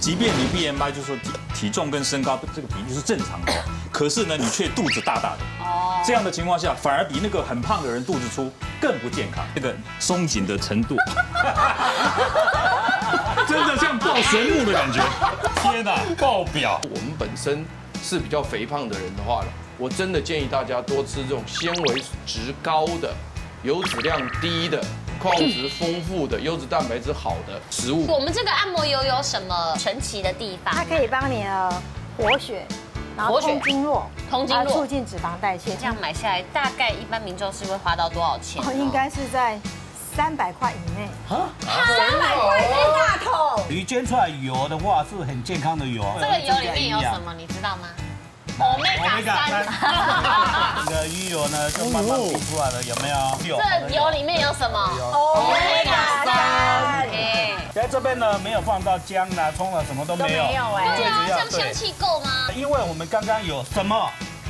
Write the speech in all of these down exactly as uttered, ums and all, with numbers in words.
即便你 B M I 就是说体体重跟身高这个比例是正常的，可是呢，你却肚子大大的。哦。这样的情况下，反而比那个很胖的人肚子粗更不健康。这个松紧的程度，真的像抱神木的感觉。天哪，爆表！ 我们本身是比较肥胖的人的话呢，我真的建议大家多吃这种纤维质高的、油脂量低的、矿物质丰富的、优质蛋白质好的食物。 我们这个按摩油有什么神奇的地方？ 它可以帮你呃活血，然后通经络， 通经络， 促进脂肪代谢。 这样买下来，大概一般民众是会花到多少钱？ 哦，应该是在三百块以内。 啊， 三百块一大桶。 鱼捐出来油的话是很健康的油。 这个油里面有什么？你知道吗？Omega 三。 这个鱼油呢，就慢慢逼出来了，有没有？ 这油里面有什么 ？Omega 三。 在这边呢，没有放到姜啦、葱啦，什么都没有。 没有哎。 对啊，这样香气够吗？ 因为我们刚刚有什么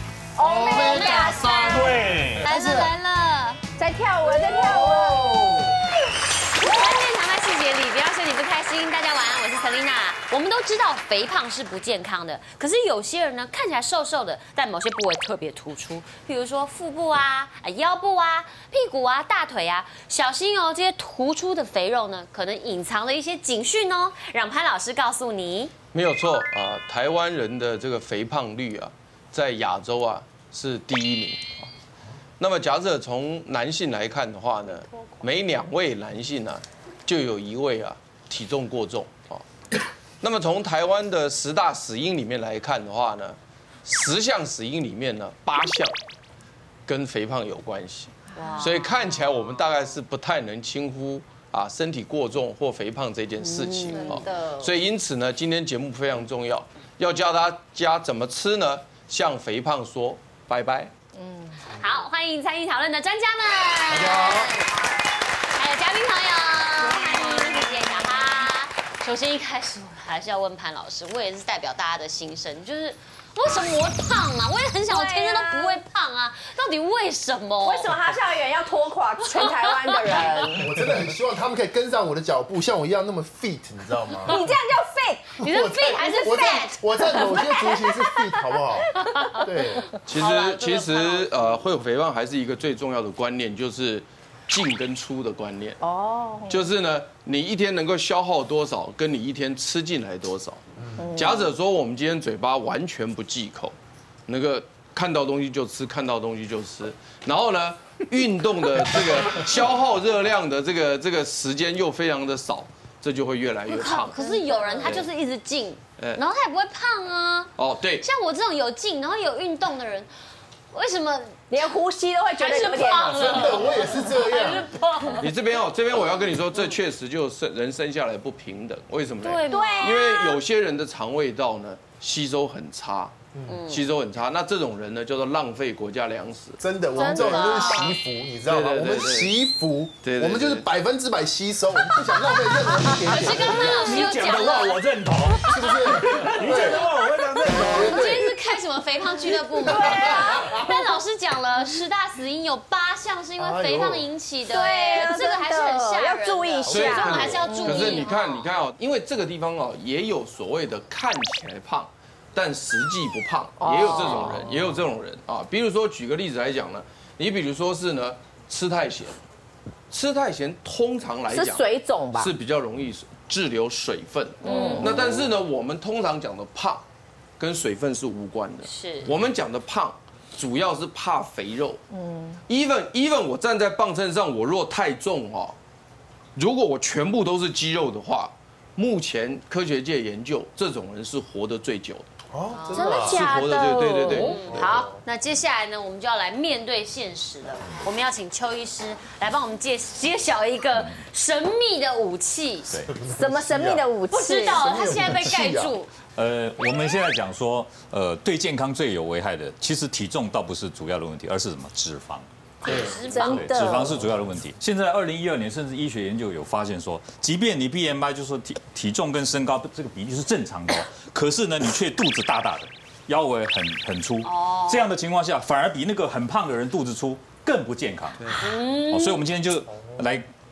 ？Omega 三。 对。 来了来了， 在跳舞，在跳舞。 关键藏在细节里，不要说你不开心。大家晚安，我是 Selina。我们都知道肥胖是不健康的，可是有些人呢看起来瘦瘦的，但某些部位特别突出，比如说腹部啊、腰部啊、屁股啊、大腿啊，小心哦，这些突出的肥肉呢，可能隐藏了一些警讯哦。让潘老师告诉你， 没有错啊，台湾人的这个肥胖率啊，在亚洲啊是第一名。那么假设从男性来看的话呢，每两位男性呢、啊，就有一位啊体重过重啊。那么从台湾的十大死因里面来看的话呢，十项死因里面呢，八项跟肥胖有关系。所以看起来我们大概是不太能轻忽啊身体过重或肥胖这件事情啊。所以因此呢，今天节目非常重要，要教大家怎么吃呢？向肥胖说拜拜。 嗯，好，欢迎参与讨论的专家们， 大家好， 还有嘉宾朋友，欢迎谢谢小哈。首先一开始我还是要问潘老师，我也是代表大家的心声，就是为什么我会胖啊？我也很想，我天天都不会胖啊，到底为什么？ 为什么哈校园要拖垮全台湾的人？ 我真的很希望他们可以跟上我的脚步，像我一样那么 fit， 你知道吗？ 你这样叫 fit， 你是 fit 还是 fat？ 我在某些族群是 fit， 好不好？对， 其实其实呃，会有肥胖还是一个最重要的观念，就是进跟出的观念。哦，就是呢，你一天能够消耗多少，跟你一天吃进来多少。假设说我们今天嘴巴完全不忌口，那个看到东西就吃，看到东西就吃，然后呢，运动的这个消耗热量的这个这个时间又非常的少，这就会越来越胖。 可是有人他就是一直进，然后他也不会胖啊。 哦，对， 像我这种有进然后有运动的人，为什么连呼吸都会觉得有点胖真的我也是这样。 你这边哦，这边我要跟你说，这确实就是人生下来不平等。为什么呢？ 对对， 因为有些人的肠胃道呢吸收很差。吸收很差，那这种人呢叫做浪费国家粮食。 真的，我们这种人就是惜福，你知道吗？我们惜福，我们就是百分之百吸收，我们不想浪费任何一点点。 可是刚刚老师有讲的话我认同， 是不是？ 你讲的话我非常认同。 我们今天是开什么肥胖俱乐部吗？对啊。但老师讲了，十大死因有八项是因为肥胖引起的，对，这个还是很吓人， 要注意一下， 所以我们还是要注意。 可是你看，你看哦，因为这个地方哦，也有所谓的看起来胖，但实际不胖，也有这种人，也有这种人啊。比如说，举个例子来讲呢，你比如说是呢，吃太咸，吃太咸通常来讲是水肿吧， 是比较容易滞留水分。嗯，那但是呢，我们通常讲的胖，跟水分是无关的。 是， 我们讲的胖，主要是怕肥肉。嗯 ，even even 我站在磅秤上，我若太重哦，如果我全部都是肌肉的话，目前科学界研究，这种人是活得最久的。 哦， 真的假的？ 对对对对。 好，那接下来呢，我们就要来面对现实了。我们要请邱医师来帮我们揭揭晓一个神秘的武器。 对， 什么神秘的武器？ 不知道，它现在被盖住。 呃，我们现在讲说，呃，对健康最有危害的，其实体重倒不是主要的问题，而是什么？脂肪。 对， 真的， 脂肪是主要的问题。现在二零一二年，甚至医学研究有发现说，即便你 B M I 就是说体体重跟身高这个比例是正常的，可是呢，你却肚子大大的，腰围很很粗。哦。这样的情况下，反而比那个很胖的人肚子粗更不健康。哦，所以我们今天就来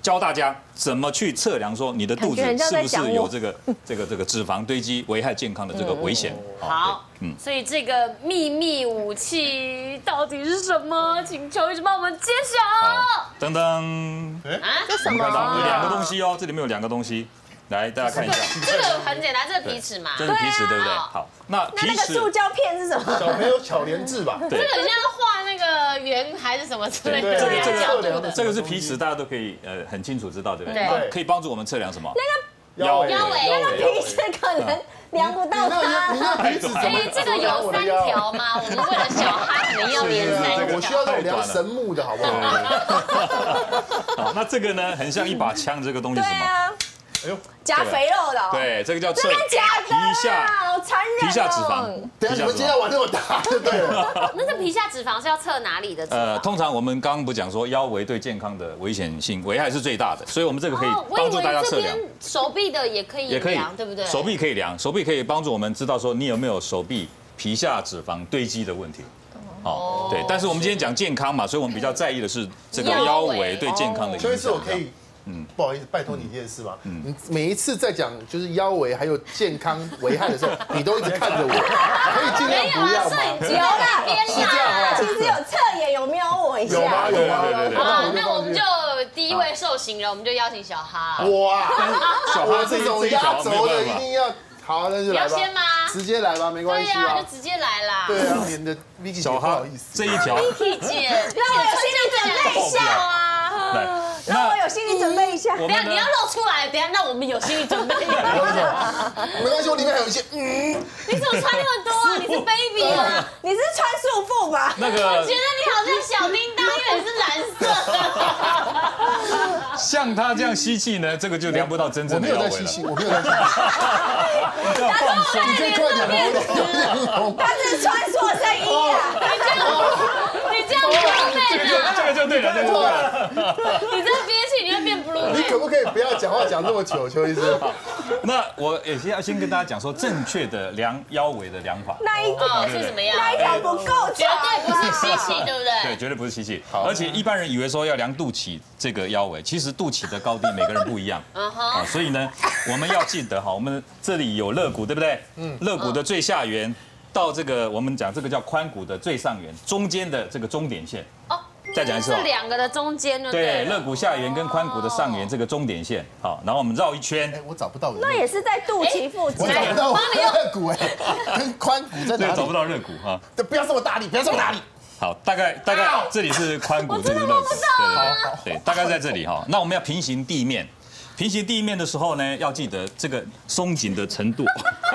教大家怎么去测量说你的肚子是不是有这个这个这个脂肪堆积危害健康的这个危险。 好，嗯，所以这个秘密武器到底是什么？请邱医师帮我们揭晓。噔噔， 啊，这什么？ 有两个东西哦，这里面有两个东西。来，大家看一下， 这个很简单，这个皮尺嘛， 这是皮尺，对不对？好，那那那个塑胶片是什么？ 小朋友巧连智吧？ 这个很像画那个圆还是什么之类的。 这个这个这个是皮尺，大家都可以呃很清楚知道，对不对？ 对， 可以帮助我们测量什么？ 那个腰围， 腰围， 那个皮尺可能量不到它。 你那皮尺怎么？ 哎，这个有三条吗？我们为了小孩可能要连三条。 我需要那种量神木的好不好？ 好，那这个呢，很像一把枪，这个东西是什么？ 哎呦， 夹肥肉的。 对，这个叫测皮下好残忍。 皮下脂肪。 等下你们今天玩这么大，就对了。 那这皮下脂肪是要测哪里的脂肪？呃， 通常我们刚刚不讲说腰围对健康的危险性危害是最大的，所以我们这个可以帮助大家测量。 手臂的也可以量，对不对？ 手臂可以量，手臂可以帮助我们知道说你有没有手臂皮下脂肪堆积的问题。哦，对，但是我们今天讲健康嘛，所以我们比较在意的是这个腰围对健康的影响。 所以是我可以。嗯，不好意思，拜托你一件事嘛。嗯，你每一次在讲就是腰围还有健康危害的时候，你都一直看着我，可以尽量不要吗？ 有啦， 是这样啊。 其实有侧眼有瞄我一下。 有吗？有吗？ 对对对。 好，那我们就第一位受刑人，我们就邀请小哈。 哇， 小哈这种压轴的一定要。好，那就来吧。 要先吗？ 直接来吧，没关系啊。 对啊，就直接来啦。 对啊，免得 Vicky 姐不好意思。 这一条。 Vicky 姐， 让我有心理准备一下啊。 来。 让我有心理准备一下。 等下你要露出来，等下让我们有心理准备。 没关系，我里面还有一些。嗯。 你怎么穿那么多啊？你是 baby 吗？ 你是穿束缚吧？ 那个。 我觉得你好像小叮当，因为你是蓝色。 像他这样吸气呢，这个就量不到真正的腰围了。 我没有在吸气，我没有在吸气。 要放松， 你可以快点， 他是穿错身衣啊！ 你这样，你这样不这个就这个就对了，这个就对了。 你这憋气，你会变 blue。 你可不可以不要讲话讲这么久，邱医师？ 那我也先要先跟大家讲说正确的量腰围的量法。 那一条是什么样？ 那一条不够长， 绝对不是吸气，对不对？ 对，绝对不是吸气。而且一般人以为说要量肚脐这个腰围，其实肚脐的高低每个人不一样。嗯哼。啊，所以呢，我们要记得哈，我们这里有肋骨，对不对？嗯。肋骨的最下缘到这个我们讲这个叫髋骨的最上缘，中间的这个终点线。哦。再讲一次。 是两个的中间呢？ 对，肋骨下缘跟髋骨的上缘这个终点线。好，然后我们绕一圈。 哎，我找不到。 那也是在肚脐附近。 我找不到肋骨哎，跟髋骨在哪里？ 找不到肋骨哈。 不要这么大力，不要这么大力。 好，大概大概这里是髋骨，这里是肋骨。对对对，大概在这里哈。那我们要平行地面，平行地面的时候呢，要记得这个松紧的程度。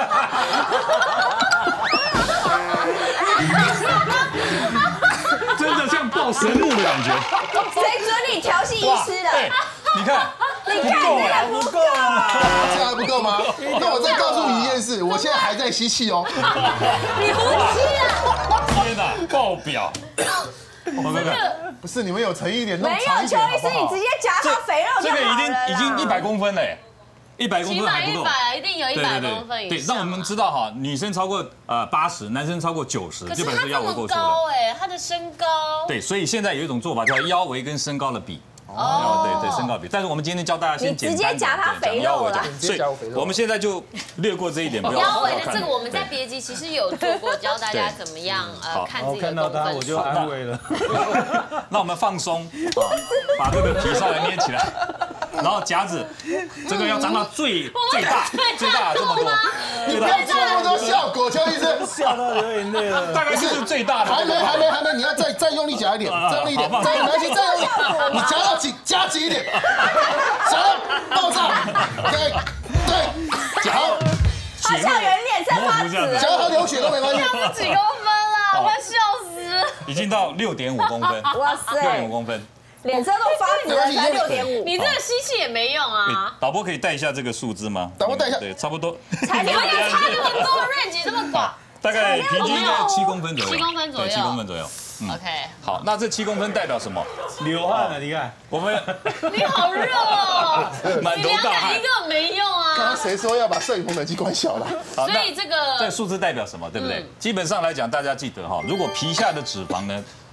真的像抱神木的感觉。 谁准你调戏医师的？ 你看， 你看这个不够啊！ 这还不够吗？那我再告诉你一件事，我现在还在吸气哦。 你胡吸啊！ 天哪，爆表！我看看， 不是你们有诚意一点， 没有，邱医师，你直接夹他肥肉就好了。 这个已经已经一百公分嘞。一百公分还不够， 一百一定有一百公分以上。 对，让我们知道哈，女生超过呃八十，男生超过九十， 基本上腰围够粗的。高哎，他的身高。 对，所以现在有一种做法叫腰围跟身高的比。哦，对对，身高比。但是我们今天教大家先简单直接夹他肥肉了。 所以我们现在就略过这一点，不要。 腰围的这个我们在别集其实有做过，教大家怎么样呃看自己的公分。 我就安慰了。 那我们放松，把这个皮稍微捏起来。然后夹子，这个要张到最最大最大这么多， 你不要做那么多效果，邱医生， 笑到流眼泪了。 大概就是最大的。 还没还没还没，你要再再用力夹一点，再用力一点，再用力，再用力，你夹到紧，夹紧一点，夹到爆炸，对对，夹好。 他校园脸色发紫， 夹到他流血都没关系。 几公分啦，我要笑死。 已经到六点五公分，哇塞，六点五公分。 脸色都发紫了，才六点五。 你这个吸气也没用啊。 导播可以带一下这个数字吗？ 导播带一下。 对，差不多。 才你们要差那么多 ，range 这么广。 大概平均在七公分左右。 七公分左右。 七公分左右。 OK。 好，那这七公分代表什么？ 流汗了，你看。 我们。 你好热哦。 满头大汗。 一个没用啊。 刚刚谁说要把摄影棚冷气关小了？ 所以这个。 这个数字代表什么？对不对？基本上来讲，大家记得哈，如果皮下的脂肪呢？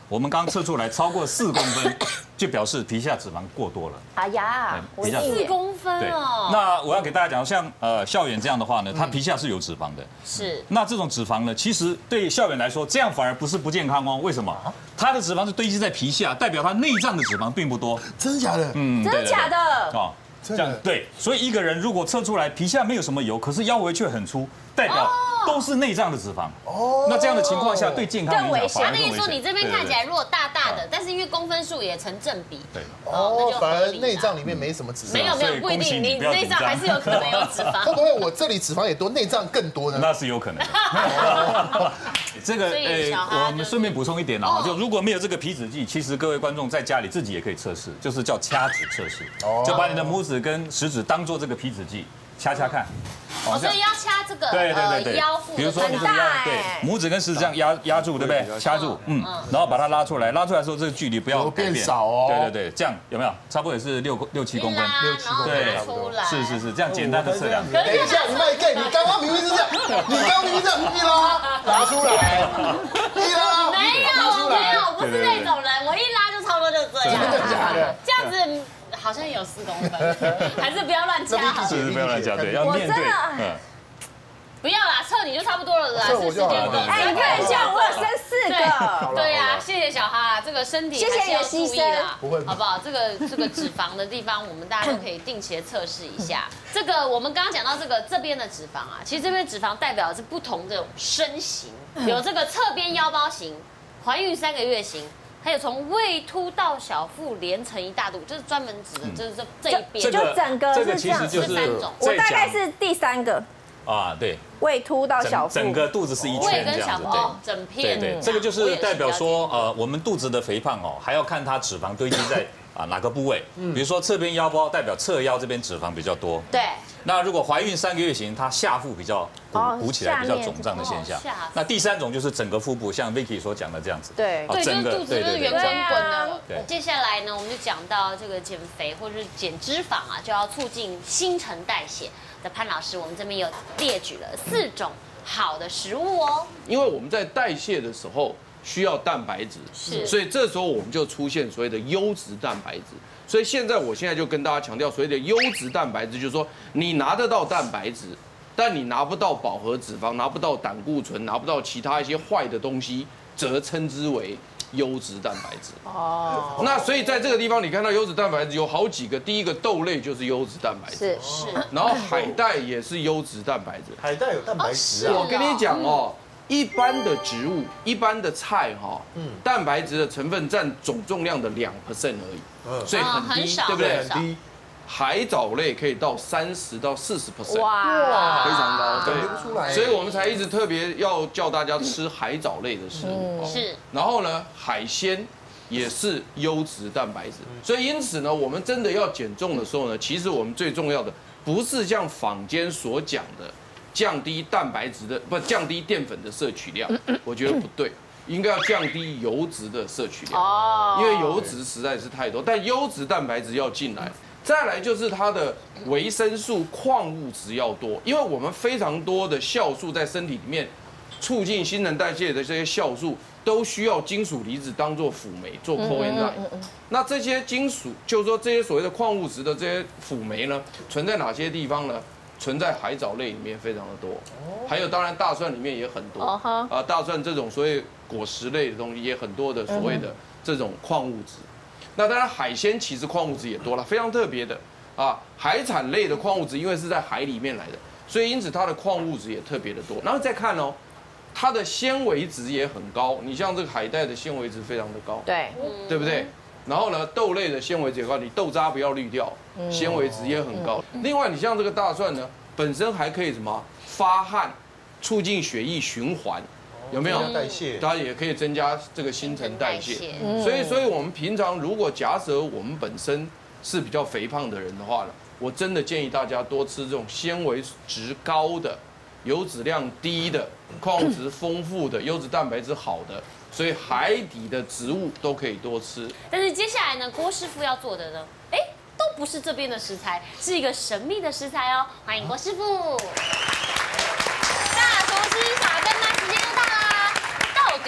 我们刚测出来超过四公分，就表示皮下脂肪过多了。 哎呀， 皮下四公分对， 哦。 那我要给大家讲，像呃校园这样的话呢，它皮下是有脂肪的。 是。 那这种脂肪呢，其实对校园来说，这样反而不是不健康哦。为什么？它的脂肪是堆积在皮下，代表它内脏的脂肪并不多。 真的假的？ 嗯， 真的假的？ 哦，这样对。所以一个人如果测出来皮下没有什么油，可是腰围却很粗，代表都是内脏的脂肪。哦。那这样的情况下，对健康更危险。 他的意思说，你这边看起来如果大大的，但是因为公分数也成正比。 对。 哦，反而内脏里面没什么脂肪。 没有没有，不一定，你内脏还是有可能有脂肪。 会不会我这里脂肪也多，内脏更多呢？ 那是有可能的。这个呃，我们顺便补充一点啊，就如果没有这个皮脂计，其实各位观众在家里自己也可以测试，就是叫掐指测试。就把你的拇指跟食指当做这个皮脂计，掐掐看。 哦，所以要掐这个对对对对腰腹， 比如说你这个腰，对，拇指跟食指这样压压住，对不对？掐住，嗯，然后把它拉出来，拉出来的时候这个距离不要变少哦。 对对对，这样有没有？差不多也是六六七公分， 六七公分，对， 是是是，这样简单的测量。 等一下，你卖 gay，你刚刚明明是这样，你刚刚明明这样一拉拉出来，一拉没有没有，不是那种人，我一拉就差不多就这样。 真的假的？ 这样子。好像有四公分，还是不要乱掐好了。 是不要乱掐，对，要面对。嗯， 不要啦，测你就差不多了啦，是时间够。 哎，你看一下，我有生四个。 对呀，谢谢小哈，这个身体还是要注意啦， 不会， 好不好？这个这个脂肪的地方，我们大家都可以定期的测试一下。这个我们刚刚讲到这个这边的脂肪啊，其实这边脂肪代表的是不同的身形，有这个侧边腰包型、怀孕三个月型。还有从胃凸到小腹连成一大肚，就是专门指的，就是这这一边， 就整个是这样， 是三种。 我大概是第三个啊，对， 胃凸到小腹， 整个肚子是一圈这样子，对， 整片。 对对，这个就是代表说，呃，我们肚子的肥胖哦，还要看它脂肪堆积在啊哪个部位。比如说侧边腰包代表侧腰这边脂肪比较多。 对。 那如果怀孕三个月型，它下腹比较鼓鼓起来，比较肿胀的现象。那第三种就是整个腹部，像 Vicky 所讲的这样子。 对， 对，就是肚子就是圆滚滚的。 对。 接下来呢，我们就讲到这个减肥或者是减脂肪啊，就要促进新陈代谢的潘老师，我们这边有列举了四种好的食物哦。 因为我们在代谢的时候需要蛋白质， 是， 所以这时候我们就出现所谓的优质蛋白质。所以现在我现在就跟大家强调，所谓的优质蛋白质，就是说你拿得到蛋白质，但你拿不到饱和脂肪，拿不到胆固醇，拿不到其他一些坏的东西，则称之为优质蛋白质。哦。那所以在这个地方，你看到优质蛋白质有好几个，第一个豆类就是优质蛋白质， 是是。 然后海带也是优质蛋白质。 海带有蛋白质啊。 我跟你讲哦。一般的植物、一般的菜哈，嗯，蛋白质的成分占总重量的两 percent 而已，嗯，所以很低，对不对？ 很低。 海藻类可以到三十到四十 percent， 哇， 非常高，对， 不出来。 所以我们才一直特别要叫大家吃海藻类的食物， 是。 然后呢，海鲜也是优质蛋白质，所以因此呢，我们真的要减重的时候呢，其实我们最重要的不是像坊间所讲的。降低蛋白质的不降低淀粉的摄取量，我觉得不对，应该要降低油脂的摄取量，因为油脂实在是太多，但优质蛋白质要进来。再来就是它的维生素、矿物质要多，因为我们非常多的酵素在身体里面促进新陈代谢的这些酵素，都需要金属离子当做辅酶做 coenzyme。那这些金属，就是说这些所谓的矿物质的这些辅酶呢，存在哪些地方呢？存在海藻类里面非常的多，还有当然大蒜里面也很多啊，大蒜这种所谓果实类的东西也很多的所谓的这种矿物质。那当然海鲜其实矿物质也多了，非常特别的啊，海产类的矿物质因为是在海里面来的，所以因此它的矿物质也特别的多。然后再看哦，它的纤维质也很高，你像这个海带的纤维质非常的高， 对， 对不对？然后呢，豆类的纤维质也高，你豆渣不要滤掉，纤维质也很高。另外，你像这个大蒜呢，本身还可以什么发汗，促进血液循环，有没有？ 代谢， 它也可以增加这个新陈代谢。所以，所以我们平常如果假设我们本身是比较肥胖的人的话呢，我真的建议大家多吃这种纤维质高的、油脂量低的、矿物质丰富的、优质蛋白质好的。所以海底的植物都可以多吃， 但是接下来呢，郭师傅要做的呢，哎，都不是这边的食材，是一个神秘的食材哦。欢迎郭师傅。大厨师法跟妈时间又到啦，到底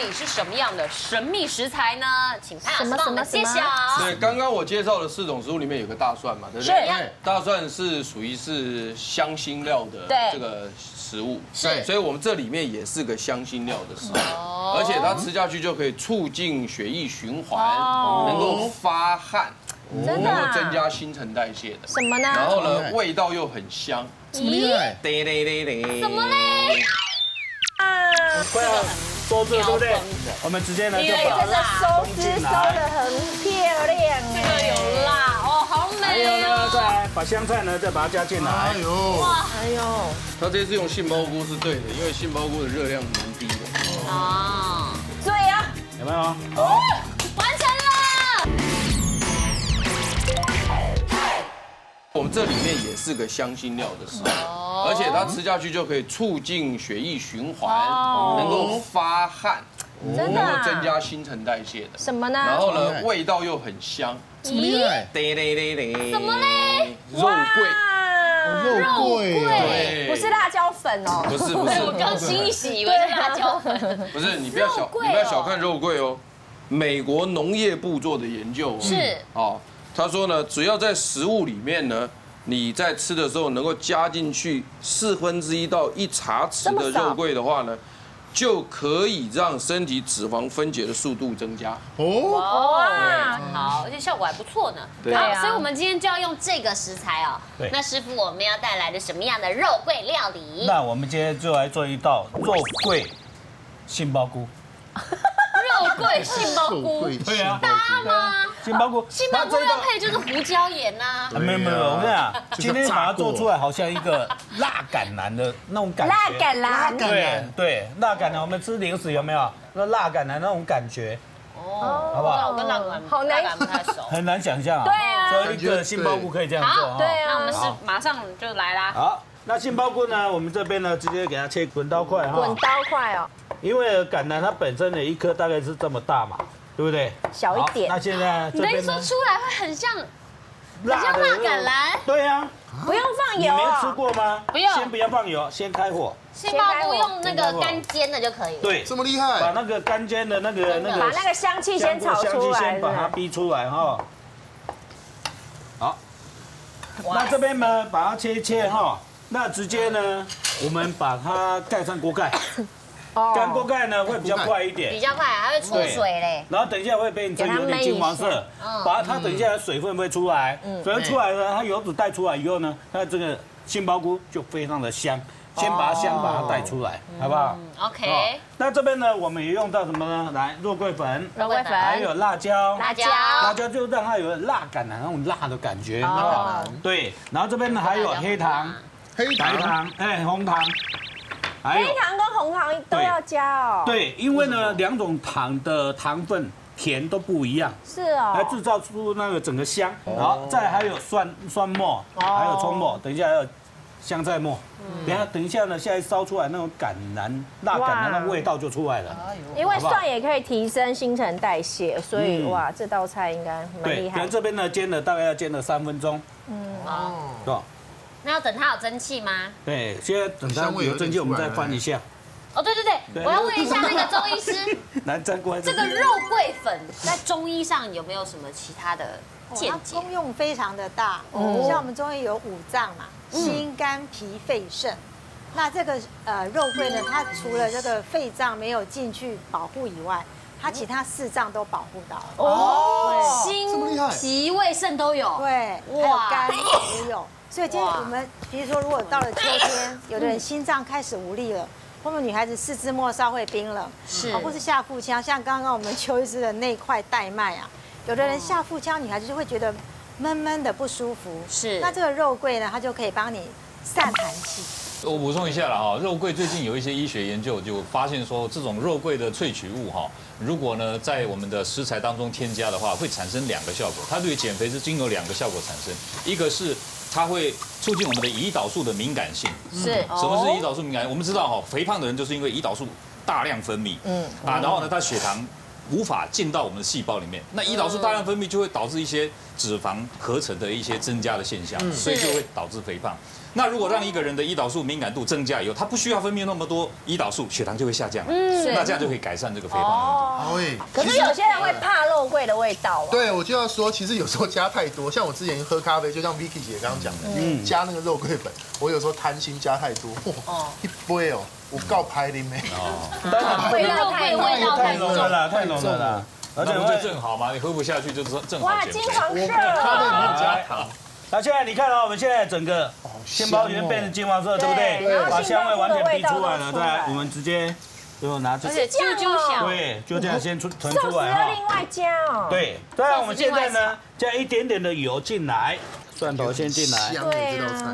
底是什么样的神秘食材呢？请潘老师帮我们揭晓。 对，刚刚我介绍的四种食物里面有个大蒜嘛，对不对？是。大蒜是属于是香辛料的这个食物， 是。 所以我们这里面也是个香辛料的食物，而且它吃下去就可以促进血液循环，能够发汗。 能够增加新陈代谢的， 什么呢？ 然后呢，味道又很香。 这么厉害？ 对对对对。 什么嘞？ 啊， 快要收住，对不对？我们直接呢就把这个收汁收的很漂亮， 这个有辣哦，好美哦。 还有呢，再来把香菜呢再把它加进来。 哎呦， 哇， 哎呦， 它这次用杏鲍菇是对的，因为杏鲍菇的热量蛮低的。 啊， 对呀， 有没有？ 好，完成了。 我们这里面也是个香辛料的食物，而且它吃下去就可以促进血液循环，能够发汗，能够增加新陈代谢的。 什么呢？ 然后呢，味道又很香。 这么厉害？ 对对对对。 什么嘞？ 肉桂。 肉桂。 对。 不是辣椒粉哦。 不是不是。 我刚洗一洗，以为是辣椒粉。 不是，你不要小，你不要小看肉桂哦。美国农业部做的研究是哦。 他说呢，只要在食物里面呢，你在吃的时候能够加进去四分之一到一茶匙的肉桂的话呢，就可以让身体脂肪分解的速度增加。 哦， 哇，好，而且效果还不错呢。 对好，所以我们今天就要用这个食材哦。 对。 那师傅，我们要带来的什么样的肉桂料理？ 那我们今天就来做一道肉桂杏鲍菇。 肉桂杏鲍菇， 对啊， 搭吗？ 杏鲍菇， 杏鲍菇要配就是胡椒盐呐。 没有没有，我跟你讲，今天把它做出来好像一个辣橄榄的那种感觉。 辣橄榄， 对对，辣橄榄，我们吃零食有没有？那辣橄榄那种感觉， 哦， 好不好？ 我跟辣橄好难辣橄榄不太熟。 很难想象啊。 对啊所以一个杏鲍菇可以这样做好， 哈。 对啊那我们是马上就来啦。 好，那杏鲍菇呢，我们这边呢直接给它切滚刀块哈。 滚刀块哦， 因为橄榄它本身的一颗大概是这么大嘛，对不对？ 小一点好那现在这你的意边呢， 思说出来会很像辣像辣橄榄？ 对呀， 不用放你没油哦。 吃过吗？ 不用先不要放油，先开火。 杏鲍菇用那个干煎的就可以了。 对， 这么厉把害？ 那个干煎的那个那个把那个香气先炒香气出来， 先把它逼出来哈。好，那这边呢，把它切一切哈。那直接呢，我们把它盖上锅盖。 哦干锅盖呢会比较快一点比，较快，还会出水嘞。 然后等一下会变成有点金黄色，把它它等一下水分会出来，水分出来呢，它油脂带出来以后呢，它这个杏鲍菇就非常的香，先把它香把它带出来，好不好 ？OK。 那这边呢，我们也用到什么呢？来，肉桂粉， 肉桂粉， 还有辣椒， 辣椒， 辣椒就让它有辣橄榄那种辣的感觉，好不好？对，然后这边呢还有黑糖、 黑白糖， 糖，哎，红糖。还有黑糖跟红糖都要加哦。 对，因为呢，两种糖的糖分甜都不一样， 是哦。 来制造出那个整个香。好，再来还有酸酸末，还有葱末，等一下还有香菜末。等一下等一下呢，现在烧出来那种橄榄辣橄榄的味道就出来了。 因为蒜也可以提升新陈代谢，所以哇，这道菜应该蛮对， 厉害可能。这边呢煎了大概要煎了三分钟。 嗯， 好， 对。 那要等它有蒸汽吗？ 对，现在等它有蒸汽，我们再翻一下。 哦，对对对，我要问一下那个中医师， 来沾过来。 这个肉桂粉在中医上有没有什么其他的见解？ 功用非常的大，像我们中医有五脏嘛，心、肝、脾、肺、肾。那这个呃肉桂呢，它除了这个肺脏没有进去保护以外，它其他四脏都保护到了。 哦，心这么厉害、 脾、胃、肾都有。 对，还有肝也有。所以今天我们比如说，如果到了秋天，有的人心脏开始无力了。或者女孩子四肢末梢会冰冷， 是， 或是下腹腔，像刚刚我们邱医师的那块带脉啊，有的人下腹腔，女孩子就会觉得闷闷的不舒服， 是， 那这个肉桂呢，它就可以帮你散寒气。 我补充一下了哈，肉桂最近有一些医学研究就发现说，这种肉桂的萃取物哈，如果呢在我们的食材当中添加的话，会产生两个效果。它对减肥是经有两个效果产生，一个是它会促进我们的胰岛素的敏感性。 是， 什么是胰岛素敏感？我们知道哈，肥胖的人就是因为胰岛素大量分泌，嗯啊，然后呢，他血糖无法进到我们的细胞里面，那胰岛素大量分泌就会导致一些脂肪合成的一些增加的现象，所以就会导致肥胖。 那如果让一个人的胰岛素敏感度增加以后，他不需要分泌那么多胰岛素，血糖就会下降。嗯，那这样就可以改善这个肥胖的问题。 哦， 可是有些人会怕肉桂的味道啊。 对，我就要说，其实有时候加太多，像我之前喝咖啡，就像 Vicky 姐刚刚讲的，嗯，加那个肉桂粉，我有时候贪心加太多，哦，一杯哦，我告拍的没。哦， 味道太味道太重了，太浓了啦。 而且会正好嘛，你喝不下去就是正好哇， 减肥。 金黄色咖啡里面加了。 糖。 那现在你看到我们现在整个杏鲍鱼变成金黄色，对不对？把香味完全逼出来了，再来我们直接就拿这， 而且啾啾响， 对，就这样先出盛出寿司来哈。 要另外加哦。 对，再来我们现在呢加一点点的油进来，蒜头先进来， 香的这道菜。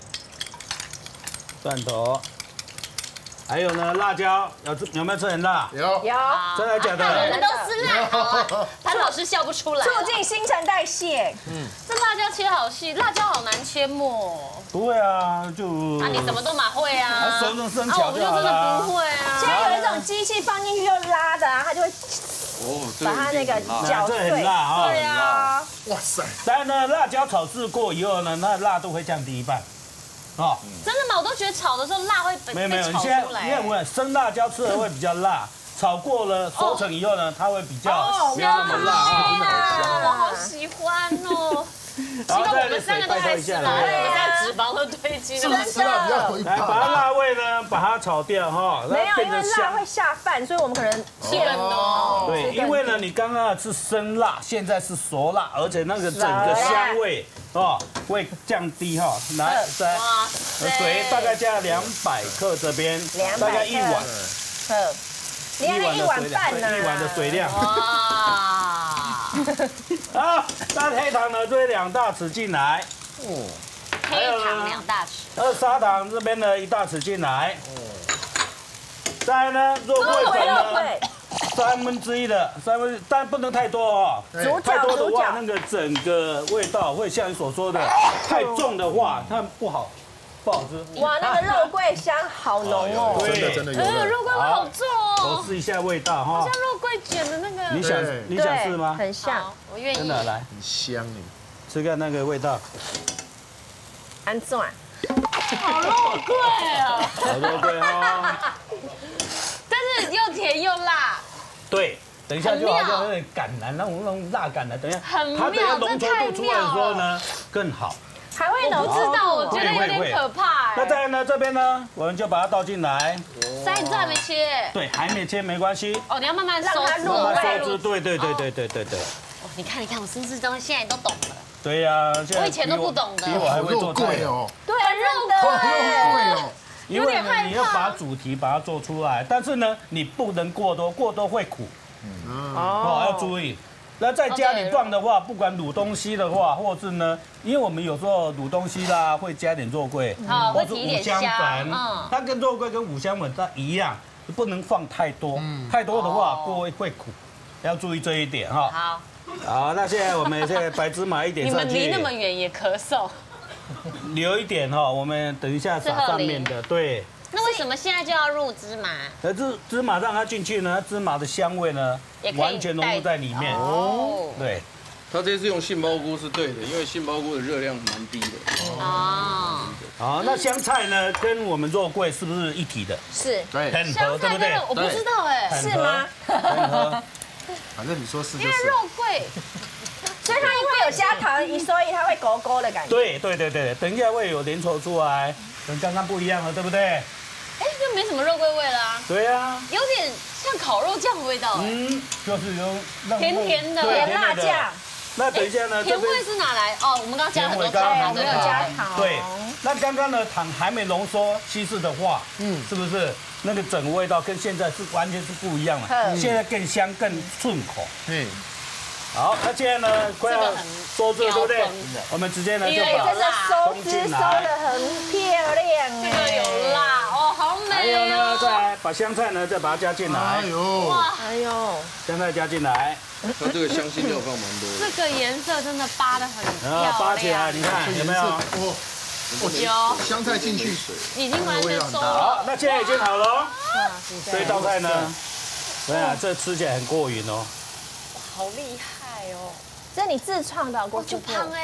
蒜头。还有呢，辣椒有有没有吃很辣？ 有有， 真的假我的？ 们都是辣，好潘老师笑不出来。 促进新陈代谢。 嗯，这辣椒切好细，辣椒好难切末。 不会啊，就啊，你什么都蛮会啊。 手中生啊，我巧就好们就真的了。 不会啊。 现在有一种机器放进去就拉的啊，它就会哦， 把它那个搅这很碎。 辣啊！ 对啊， 哇塞， 当然呢，辣椒炒制过以后呢，那辣度会降低一半。哦， 真的吗？我都觉得炒的时候辣会被没有没有， 被炒你现在出来。 因为我生辣椒吃的会比较辣，炒过了熟成以后呢，它会比较没有那么辣啊。 我好喜欢哦。希望我们三个都还是辣，我们现在脂肪都堆积了。 是不是吃辣比较回来，把它辣味呢，把它炒掉哈， 没有， 变因为辣成香会。下饭，所以我们可能吃更多。 对，因为呢，你刚刚是生辣，现在是熟辣，而且那个整个香味哦会降低哈。来，再哇水大概加两百克这边，大概一碗， 呃，你还有一碗半呢， 一碗的水量。 哇！ 好，那黑糖呢，这两大匙进来， 黑糖两大匙， 二砂糖这边呢一大匙进来，再来呢肉桂粉呢三分之一的三分，但不能太多哦， 主太角主角多的话，那个整个味道会像你所说的，太重的话它不好，不好吃。 哇，那个肉桂香好浓哦。 真的真的有呃， 了。 肉桂味好重哦， 我试一下味道哈像，肉桂卷的那个。 你想对你想试吗？ 很像好，我愿意。 真的来很香哎。 吃看那个味道， 安钻。 好肉桂啊！ 好肉桂哈。 但是又甜又辣， 对，等一下就好像有点橄榄，那种那种辣橄榄，等一下很妙它等一下浓稠度出来的时候呢更好。 还会浓不知道，我觉得有会会会点可怕哎。 那再来呢，这边呢，我们就把它倒进来。 塞，你这还没切。 对，还没切没关系， 哦，你要慢慢收让它入入慢慢味收汁。对对对对对对对。 哦，你看，你看，我是不是都现在都懂了？ 对呀，现在我以前都不懂的比我还会做肉菜桂哦， 对， 很肉好真的肉桂哦。 因为呢， 有点害怕你要把主题把它做出来，但是呢，你不能过多，过多会苦，哦，要注意。那在家里放的话，不管卤东西的话，或是呢，因为我们有时候卤东西啦，会加点肉桂， 好， 或是会提一点五香香， 粉， 嗯， 它跟肉桂跟五香粉它一样，不能放太多，太多的话锅会苦，要注意这一点哈。 好， 好，那现在我们现在白芝麻一点你上去， 们离那么远也咳嗽， 留一点哈，我们等一下撒上面的，对。 那为什么现在就要入芝麻？ 而芝芝麻让它进去呢，芝麻的香味呢也可以完全融入在里面。 哦， 对， 他这次用杏鲍菇是对的，因为杏鲍菇的热量蛮低的。 哦， 好，那香菜呢跟我们肉桂是不是一体的？ 是对， 很合， 香菜对不对真的？我不知道哎， 很是吗？ 合？很合。 反正你说是就是。 因为肉桂所以它因为有加糖，所以它会勾勾的感觉。 对对对对，等一下会有粘稠出来，跟刚刚不一样了，对不对？ 哎，就没什么肉桂味啦， 对啊， 有点像烤肉酱的味道哎， 嗯，就是有让甜甜的对甜辣酱。 那等一下呢， 甜这边味是哪来？哦，我们刚刚加了很多甜味刚好糖， 没有加糖。 对，那刚刚的糖还没浓缩稀释的话，嗯，是不是那个整个味道跟现在是完全是不一样的？ 嗯现在更香更顺口。 嗯， 好，那现在呢快要收汁了，对不对标准？ 我们直接呢就因为把这个收汁收的很漂亮， 这个有辣哦，好美哦。 还有呢，再来把香菜呢再把它加进来哎，呦， 哎呦， 香菜加进来， 它这个香辛料放蛮多的。 这个颜色真的扒的很漂然后亮， 扒起来，你看有没有？ 哦， 有， 香菜进去， 已经完全收好了，。 那现在已经好了哦。 哇， 这一道菜呢，对啊，这吃起来很过瘾哦。 好厉害哦！ 这你自创的， 我就郭师傅。 胖哎，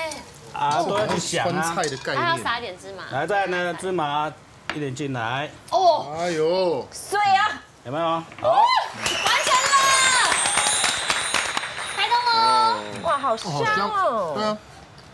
啊，都要去想啊。 酸菜的概还要念。 撒一点芝麻。 来，再来呢，芝麻一点进来， 哦， 哎呦， 碎啊！ 有没有？好， 完成了，开动喽！ 哇，好香哦！ 对啊，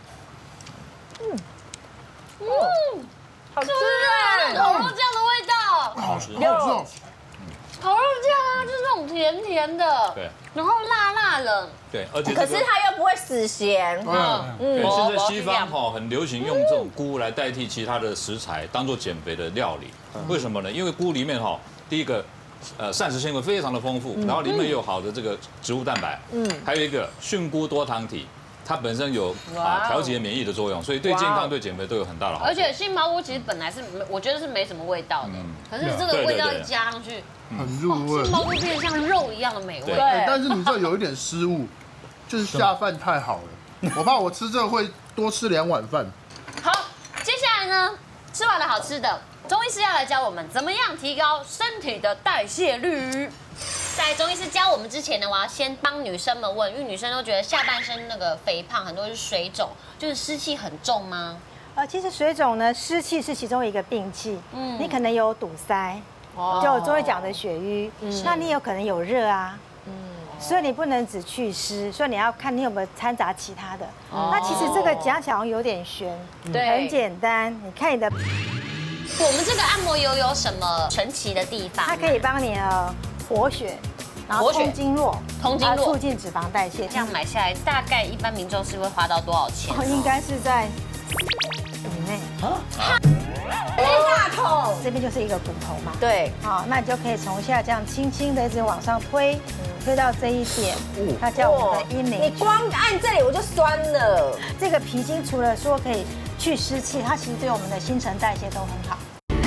嗯， 好吃是哎！ 烤肉酱的味道。 好吃哦。 烤肉酱啊，就是那种甜甜的， 对， 然后辣辣的。 对，而且可是它又不会死咸。 嗯， 对， 我现在西方哈很流行用这种菇来代替其他的食材，当做减肥的料理。为什么呢？因为菇里面哈，第一个，呃，膳食纤维非常的丰富，然后里面有好的这个植物蛋白，嗯，还有一个菌菇多糖体，它本身有啊调节免疫的作用，所以对健康、对减肥都有很大的好处。 而且杏鲍菇其实本来是没，我觉得是没什么味道的，可是这个味道一加上去， 很入味杏。鲍菇变得像肉一样的美味。 对对，但是你这有一点失误，就是下饭太好了，我怕我吃这个会多吃两碗饭。 好，接下来呢，吃完了好吃的，中医师要来教我们怎么样提高身体的代谢率。在中医师教我们之前呢，我要先帮女生们问，因为女生都觉得下半身那个肥胖，很多是水肿，就是湿气很重吗？ 呃，其实水肿呢，湿气是其中一个病气。嗯，你可能有堵塞， 哦就中医讲的血瘀，那你有可能有热啊。嗯，所以你不能只祛湿，所以你要看你有没有掺杂其他的。那其实这个讲起来有点悬， 对很简单。你看你的， 我们这个按摩油有什么神奇的地方？ 它可以帮你呃活血，然后活血通经络， 通经络啊促进脂肪代谢。 这样买下来，大概一般民众是会花到多少钱？ 哦，应该是在以内。 大桶。 这边就是一个骨头嘛。 对， 好，那你就可以从下这样轻轻的一直往上推，推到这一点，它叫我们的阴陵区。 你光按这里我就酸了。 这个皮筋除了说可以去湿气，它其实对我们的新陈代谢都很好。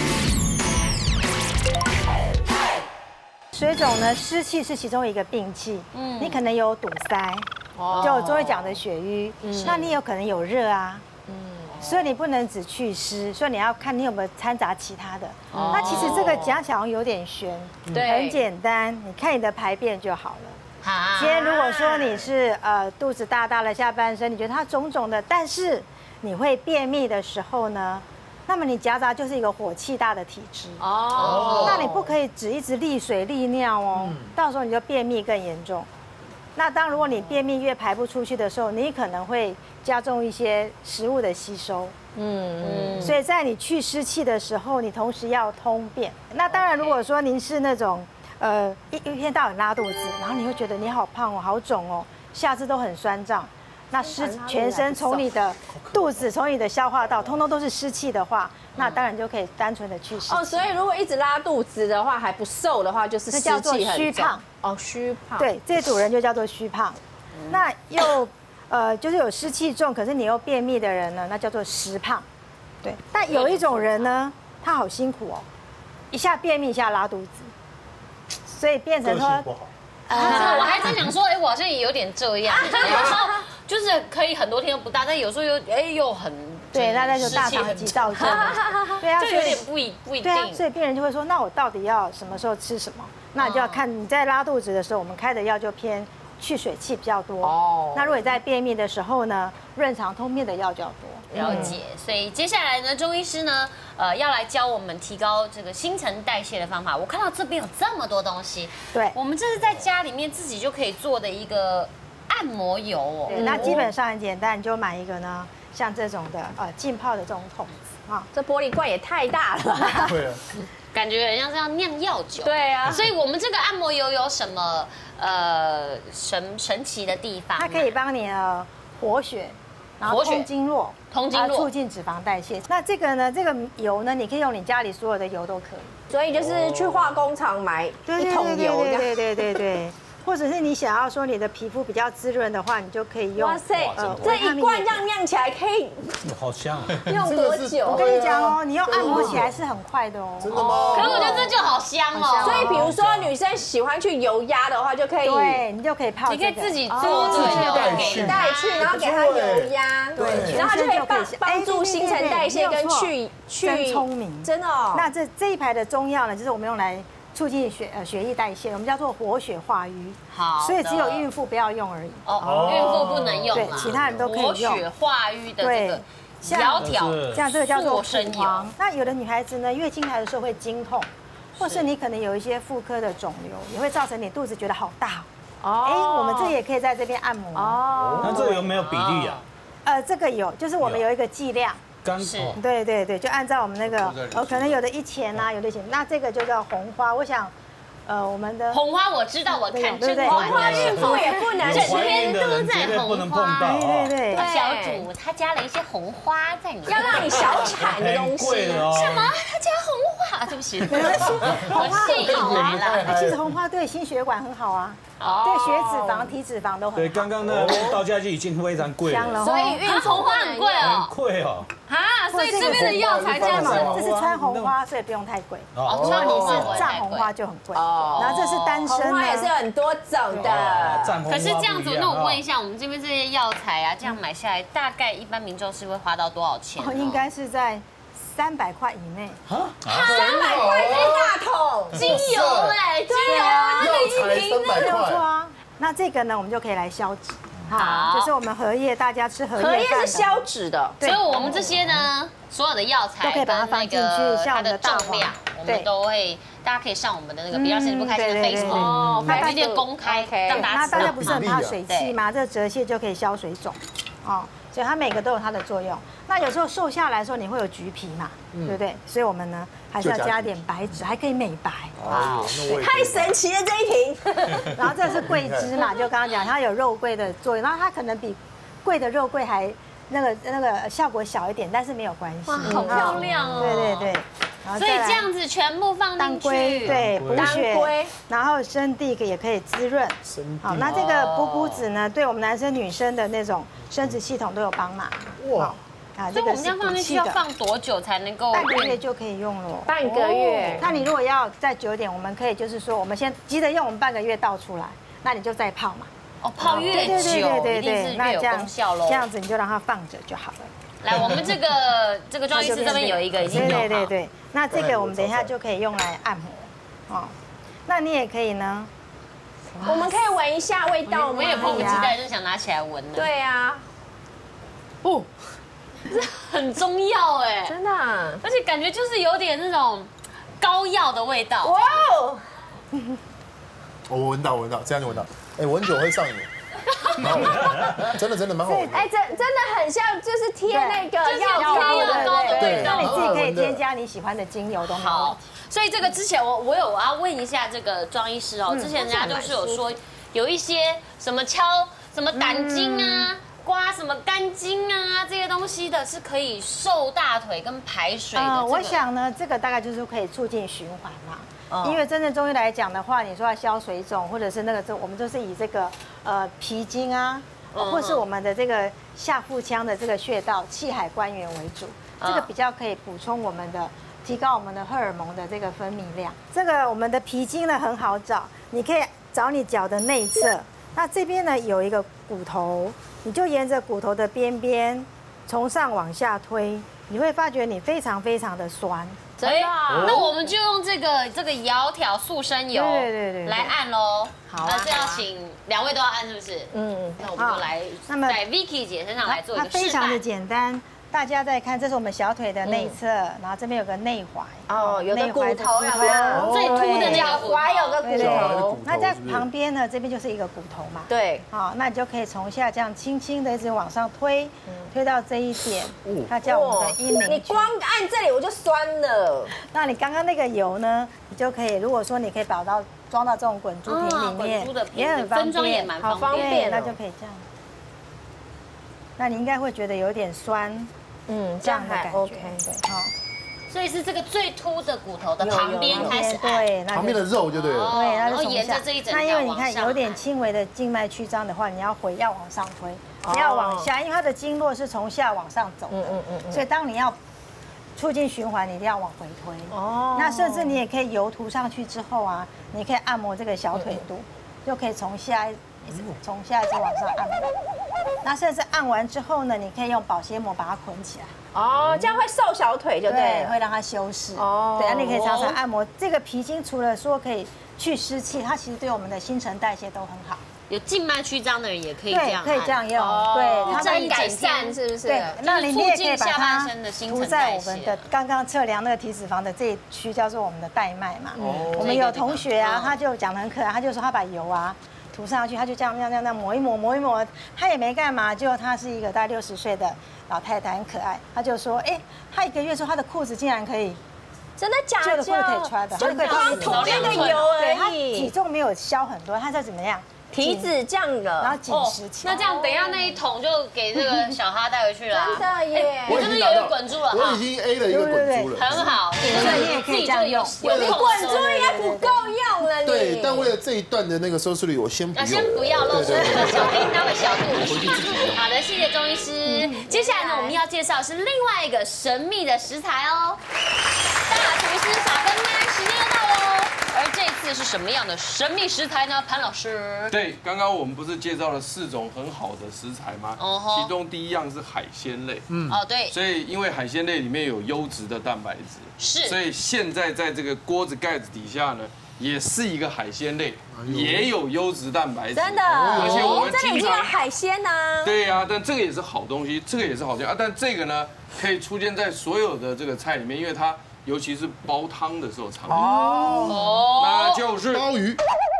水肿呢，湿气是其中一个病气。嗯，你可能有堵塞，就中医讲的血瘀，那你有可能有热啊。所以你不能只祛湿，所以你要看你有没有掺杂其他的。那其实这个讲起来好像有点悬， 对很简单，你看你的排便就好了。 啊今天如果说你是呃肚子大大的下半身，你觉得它肿肿的，但是你会便秘的时候呢，那么你夹杂就是一个火气大的体质。 哦， 那你不可以只一直利水利尿哦，到时候你就便秘更严重。那当如果你便秘越排不出去的时候，你可能会加重一些食物的吸收。嗯，所以在你去湿气的时候，你同时要通便。那当然，如果说您是那种呃一一天到晚拉肚子，然后你会觉得你好胖哦，好肿哦，下肢都很酸胀，那湿全身从你的肚子从你的消化道通通都是湿气的话，那当然就可以单纯的去湿气。 哦，所以如果一直拉肚子的话，还不瘦的话，就是湿那叫做气很重虚胖。 哦，虚胖。 对，这组人就叫做虚胖。那又呃，就是有湿气重，可是你又便秘的人呢，那叫做实胖。对，但有一种人呢，他好辛苦哦，一下便秘，一下拉肚子，所以变成说， 啊，我还真想说，哎，我好像也有点这样，就是有时候就是可以很多天都不大，但有时候又哎又很对，那那就大肠急躁症。对啊， 就有点不一不一对啊， 定。 所以病人就会说，那我到底要什么时候吃什么？那你就要看你在拉肚子的时候，我们开的药就偏去水气比较多。哦。那如果你在便秘的时候呢，润肠通便的药就要多。 了解，所以接下来呢，中医师呢，呃，要来教我们提高这个新陈代谢的方法。我看到这边有这么多东西， 对， 我们这是在家里面自己就可以做的一个按摩油哦。 对，那基本上很简单，你就买一个呢，像这种的呃浸泡的这种桶子啊， 这玻璃罐也太大了吧。 对啊， 感觉很像是要酿药酒。 对啊， 所以我们这个按摩油有什么呃神神奇的地方？ 它可以帮你呃活血。然后活血通经络， 通经络， 促进脂肪代谢。那这个呢，这个油呢，你可以用你家里所有的油都可以。 所以就是去化工厂买一桶油这样。 对对对对。或者是你想要说你的皮肤比较滋润的话，你就可以用。哇塞， 这一罐这样酿起来可以， 好香， 用多久？ 我跟你讲哦，你用按摩起来是很快的哦。 真的吗？ 可是我觉得这就好香哦。 所以比如说女生喜欢去油压的话，就可以， 对你就可以泡。 你可以自己做自己带去， 带去，然后给它油压，对，然后就可以帮帮助新陈代谢跟去去真聪明， 真的哦。 那这这一排的中药呢，就是我们用来促进血呃血液代谢，我们叫做活血化瘀。 好， 所以只有孕妇不要用而已。 哦，孕妇不能用对，其他人都可以用。 活血化瘀的这个像窈窕， 像这个叫做生蒲黄。那有的女孩子呢，月经来的时候会经痛，或是你可能有一些妇科的肿瘤，也会造成你肚子觉得好大。哦，哎，我们这也可以在这边按摩。哦， 那这个有没有比例啊？ 呃，这个有，就是我们有一个剂量。 刚是， 对对对，就按照我们那个，呃，可能有的一钱啊，有的钱，那这个就叫红花。我想，呃，我们的红花我知道，我看甄红嬛， 花孕妇也不能有整天都在红花。 对对对， 小主她加了一些红花在里面， 要让你小产的东西。 什么？她加红花？对不起，我戏瘾来了。 其实红花对心血管很好啊，对血脂肪、体脂肪都很好。 对，刚刚那道家就已经非常贵了， 所以孕妇红花很贵哦， 很贵哦。 啊，所以这边的药材这样子， 这是穿红花，所以不用太贵。 哦， 如果你是藏红花就很贵。哦，然后这是单身红花也是有很多种的。 可是这样子，那我问一下，我们这边这些药材啊，这样买下来，大概一般民众是会花到多少钱？ 哦，应该是在三百块以内。 啊，三百块一大桶精油哎，精油药材三百块。 那这个呢，我们就可以来消脂。好，就是我们荷叶，大家吃荷叶荷叶是消脂的， 所以我们这些呢，所有的药材都可以把它放进去，像我们的重量，我们都会，大家可以上我们的那个比较心不开心的 Facebook，它直接公开让大家知道。 那大家不是很怕水气吗？这个折屑就可以消水肿，哦，所以它每个都有它的作用。那有时候瘦下来的时候，你会有橘皮嘛，对不对？所以我们呢还是要加点白芷，还可以美白。 哇， 太神奇了这一瓶。 然后这是桂枝嘛，就刚刚讲它有肉桂的作用，然后它可能比贵的肉桂还那个那个效果小一点，但是没有关系。 哇，好漂亮哦！ 对对对。 所以这样子全部放进去， 对，补血，然后生地也可以滋润。好，那这个补骨脂呢，对我们男生女生的那种生殖系统都有帮忙。哇！ 啊，所以我们这样放进去要放多久才能够？ 半个月就可以用了。 半个月。 那你如果要再久一点，我们可以就是说，我们先急着用，我们半个月倒出来，那你就再泡嘛。 哦，泡越久，一定是越有功效喽。 这样子你就让它放着就好了。 来，我们这个这个庄医师这边有一个已经有好。 对对对，那这个我们等一下就可以用来按摩。哦，那你也可以呢。 我们可以闻一下味道吗？ 我也迫不及待，就想拿起来闻了。 对啊。 哦。这很中药哎， 真的， 而且感觉就是有点那种膏药的味道。哇哦！ 我闻到，闻到，这样就闻到。哎，闻久会上瘾。真的真的蛮好闻。 哎，真真的很像，就是贴那个药膏的味道。 那你自己可以添加你喜欢的精油都好。 所以这个之前我我有我要问一下这个庄医师哦，之前人家都是有说有一些什么敲什么胆经啊。刮什么肝经啊这些东西的，是可以瘦大腿跟排水的。 呃，我想呢，这个大概就是可以促进循环嘛。因为真正中医来讲的话，你说要消水肿，或者是那个，这我们都是以这个呃脾经啊，或是我们的这个下腹腔的这个穴道气海关元为主，这个比较可以补充我们的，提高我们的荷尔蒙的这个分泌量。这个我们的脾经呢很好找，你可以找你脚的内侧，那这边呢有一个骨头。你就沿着骨头的边边，从上往下推，你会发觉你非常非常的酸。 真的？那我们就用这个这个窈窕塑身油， 对对对， 来按喽。 好， 那这要请两位都要按，是不是？嗯。那我们就来，那么在 Vicky 姐身上来做一个示范。 它非常的简单。大家再看，这是我们小腿的内侧，然后这边有个内踝哦，有个骨头，有没有？ 最凸的脚踝有个骨头， 那在旁边呢，这边就是一个骨头嘛。 对， 好，那你就可以从下这样轻轻的一直往上推，推到这一点，它叫我们的阴陵。 你光按这里我就酸了。 那你刚刚那个油呢，你就可以，如果说你可以把到装到这种滚珠瓶里面， 也很方便， 好方便，那就可以这样。那你应该会觉得有点酸，嗯，这样的感觉，对，好。 所以是这个最凸的骨头的旁边开始按， 对， 旁边的肉就对了， 对， 然后沿着这一整条往上。 那因为你看有点轻微的静脉曲张的话，你要回要往上推，不要往下，因为它的经络是从下往上走的，嗯嗯嗯，所以当你要促进循环，你一定要往回推。哦，那甚至你也可以油涂上去之后啊，你可以按摩这个小腿肚，就可以从下一直从下一直往上按摩。 那甚至按完之后呢，你可以用保鲜膜把它捆起来。 哦，这样会瘦小腿就对对， 了。 会让它修饰。 哦对，那你可以常常按摩。这个皮筋除了说可以去湿气，它其实对我们的新陈代谢都很好。 有静脉曲张的人也可以这对， 样， 可以这样用。对， 它可以改善是不是？ 对，那你也可以把下它半身的新涂陈代在我们的谢。 刚刚测量那个体脂肪的这一区，叫做我们的带脉嘛。 哦我们有同学啊， 这个地方他就讲得很可爱，他就说他把油啊涂上去，他就这样这样这样这样抹一抹抹一抹，他也没干嘛，结果他是一个大概六十岁的老太太，很可爱。他就说，哎，他一个月说他的裤子竟然可以。 真的假的？ 旧的裤子可以穿的， 就光涂那个油对，他而已体。重没有消很多，他在怎么样？ 体脂降了， 然后紧实起来。 那这样等一下那一桶就给这个小哈带回去了。 真的耶！ 你是不是有一个滚珠了？ 我已经 A 了一个滚珠了。 很好， 所以你也可以这样用。 你滚珠也不够用了，你。 对，但为了这一段的那个收视率，我先不啊， 用。 先不要露出这个小叮当的小肚回去自己用。 好的，谢谢钟医师。接下来呢，我们要介绍是另外一个神秘的食材哦。大厨师小跟班时间又到喽，而这次是什么样的神秘食材呢？潘老师。 对，刚刚我们不是介绍了四种很好的食材吗？ 哦吼其中第一样是海鲜类，嗯， 哦，对， 所以因为海鲜类里面有优质的蛋白质， 是所以现在在这个锅子盖子底下呢，也是一个海鲜类，也有优质蛋白质， 真的， 而且我们这里已经常。 经有海鲜呐。 对呀、但这个也是好东西，这个也是好东西啊。但这个呢，可以出现在所有的这个菜里面，因为它尤其是煲汤的时候常用。 哦， 那就是鲍鱼。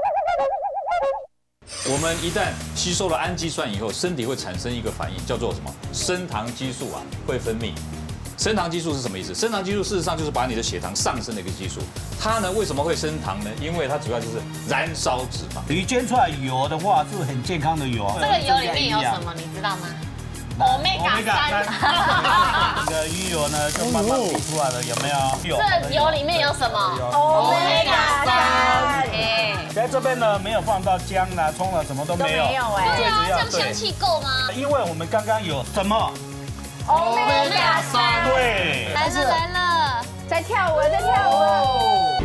我们一旦吸收了氨基酸以后，身体会产生一个反应，叫做什么？升糖激素啊，会分泌。升糖激素是什么意思？升糖激素事实上就是把你的血糖上升的一个激素。它呢为什么会升糖呢？因为它主要就是燃烧脂肪。 鱼煎出来油的话是很健康的油啊。 这个油里面有什么？你知道吗？omega 三。 这个鱼油呢就慢慢滴出来了，有没有？有。 这油里面有什么 ？omega 三。 哎， 在这边呢没有放到姜啦、葱啦，什么都没有。 都没有哎对啊，这样香气够吗？ 因为我们刚刚有什么？ omega 三。 对。 来了来了， 在跳舞了，在跳舞了。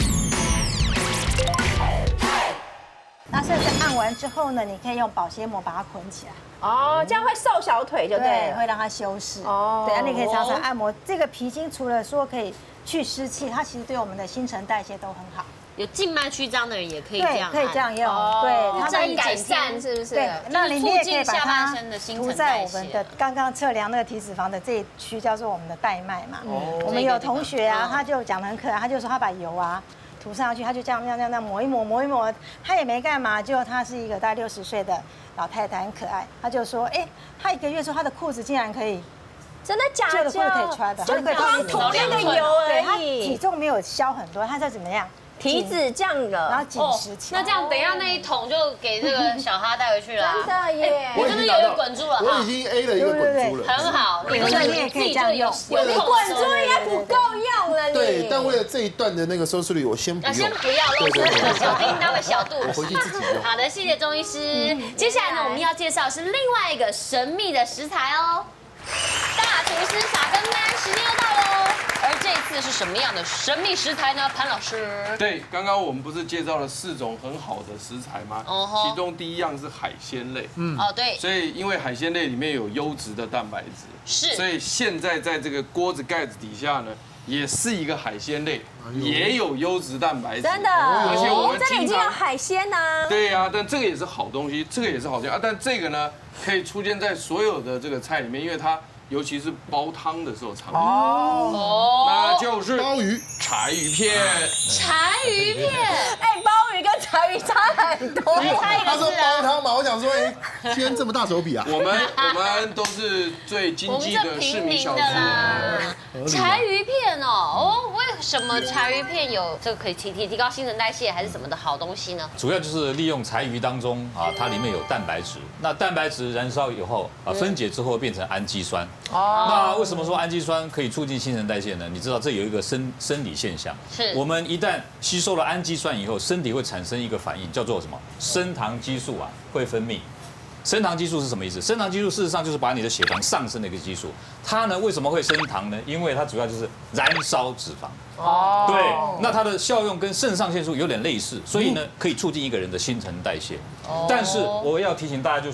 那甚至按完之后呢，你可以用保鲜膜把它捆起来。 哦，这样会瘦小腿就对对， 了。 会让它修饰。 哦对，那你可以常常按摩。这个皮筋除了说可以去湿气，它其实对我们的新陈代谢都很好。 有静脉曲张的人也可以这对， 样， 可以这样用。 哦对，它可以改改善善是不是？ 对，那你也可以把下半它身的新涂陈代在我们的谢。 刚刚测量那个体脂肪的这一区，叫做我们的带脉嘛。 哦我们有同学啊， 嗯他就讲得很可爱，他就说他把油啊涂上去，他就这样这样这样这样抹一抹抹一抹，他也没干嘛，结果他是一个大概六十岁的老太太，很可爱。他就说，哎，他一个月说他的裤子竟然可以。 真的假的？ 旧的裤子可以穿的， 就光涂那个油对，他而已体。重没有消很多，他在怎么样？ 体脂降了， 然后紧实起来。 那这样等一下那一桶就给这个小哈带回去了。 真的耶！ 你是不是有一个滚珠了？ 我已经 A 了一个滚珠了。 很好，你所以你也可以这样用。 有你滚珠也不够用了，你。 对，但为了这一段的那个收视率，我先不啊， 用。 先不要露出这个小叮当的小肚。 我回去自己用。 好的，谢谢钟医师。接下来呢，我们要介绍是另外一个神秘的食材哦。大厨师小跟班时间又到喽，而这次是什么样的神秘食材呢？潘老师。 对，刚刚我们不是介绍了四种很好的食材吗？ 哦吼其中第一样是海鲜类，嗯， 哦，对， 所以因为海鲜类里面有优质的蛋白质， 是所以现在在这个锅子盖子底下呢，也是一个海鲜类，也有优质蛋白质， 真的， 而且我们这里已经有经常。 海鲜呐。 对呀、但这个也是好东西，这个也是好东西啊。但这个呢，可以出现在所有的这个菜里面，因为它尤其是煲汤的时候常用。 哦， 那就是鲍鱼。 柴鱼片。 柴鱼片， 哎，鲍鱼跟柴鱼差很多。 他说煲汤嘛，我想说，哎，今天这么大手笔啊！ 我们我们都是最经我们这济的市平民的民小吃。 啦。柴鱼片哦，哦，为什么柴鱼片有这个可以提提提高新陈代谢还是什么的好东西呢？ 主要就是利用柴鱼当中啊，它里面有蛋白质。那蛋白质燃烧以后啊，分解之后变成氨基酸。哦。那为什么说氨基酸可以促进新陈代谢呢？你知道这有一个生生理现象， 是我们一旦吸收了氨基酸以后，身体会产生一个反应，叫做什么？升糖激素啊，会分泌。升糖激素是什么意思？升糖激素事实上就是把你的血糖上升的一个激素。它呢为什么会升糖呢？因为它主要就是燃烧脂肪。哦。对，那它的效用跟肾上腺素有点类似，所以呢可以促进一个人的新陈代谢。但是我要提醒大家，就是说，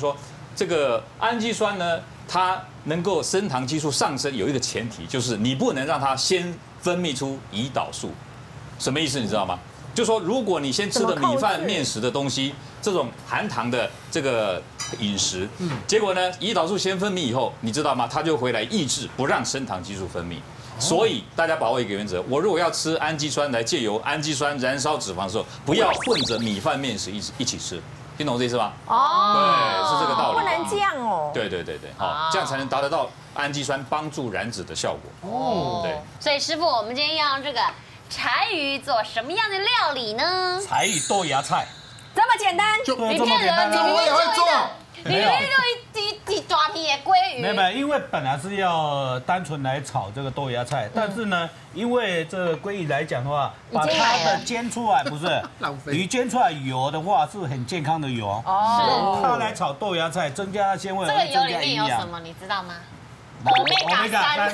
这个氨基酸呢，它能够升糖激素上升，有一个前提就是你不能让它先分泌出胰岛素。什么意思你知道吗？就说如果你先吃的米饭、面食的东西，这种含糖的这个饮食，结果呢，胰岛素先分泌以后，你知道吗？它就回来抑制，不让升糖激素分泌。所以大家把握一个原则：我如果要吃氨基酸来借由氨基酸燃烧脂肪的时候，不要混着米饭、面食一起一起吃。听懂这意思吗？哦，对，是这个道理。 不能这样哦。 对对对对，好，这样才能达得到氨基酸帮助燃脂的效果。哦，对。 所以师傅，我们今天要用这个柴鱼做什么样的料理呢？ 柴鱼豆芽菜， 这么简单？ 就你骗人，你我也会做。 你里面就一一一大片的鲑鱼。 没有没有，因为本来是要单纯来炒这个豆芽菜，但是呢，因为这个鲑鱼来讲的话，把它的煎出来不是浪费鱼煎出来油的话是很健康的油哦，用它来炒豆芽菜，增加纤维， 这个油里面有什么，你知道吗？Omega